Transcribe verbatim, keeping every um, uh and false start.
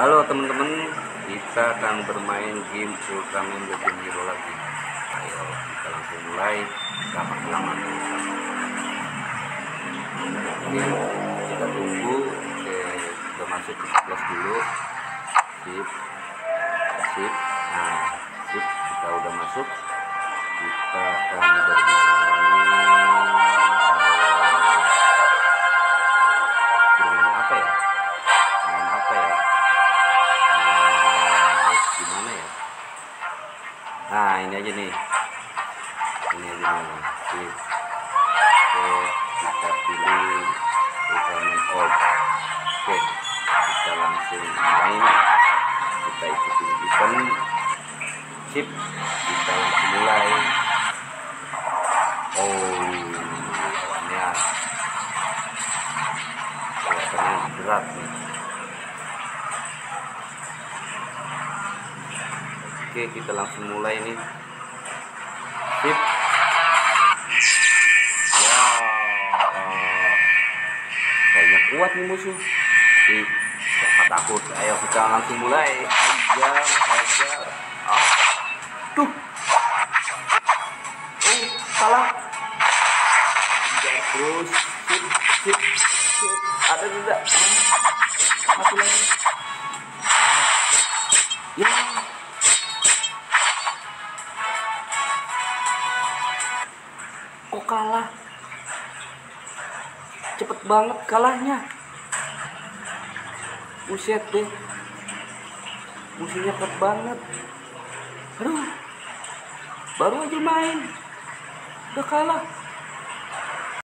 Halo teman-teman, kita akan bermain game Ultraman Legend Hero lagi. Ayo kita langsung mulai. Lama-lama Oke, kita tunggu. Oke, kita masuk ke kelas dulu. Sip, sip. Nah, sip. Kita udah masuk. Kita akan bermain. Bermain apa ya? Main apa ya? Gimana ya? Nah, ini aja nih. Ini aja nih. Sip. Oke, kita pilih Ultraman Orb. Oke, kita langsung main. Kita ikutin event. Sip, kita langsung mulai. Oh, lawannya kelihatannya berat nih. Oke, kita langsung mulai nih. Sip. Wow, kayaknya kuat nih musuh. Tapi siapa takut? Ayo kita langsung mulai. Hajar, hajar. Ah, tuh. Oh, salah. Hajar terus. Sip, sip, sip. Ada juga. Ah, satu lagi. Ya. Kok kalah? Cepet banget kalahnya. Buset deh. Musuhnya cepet banget. Aduh. Baru aja main udah kalah.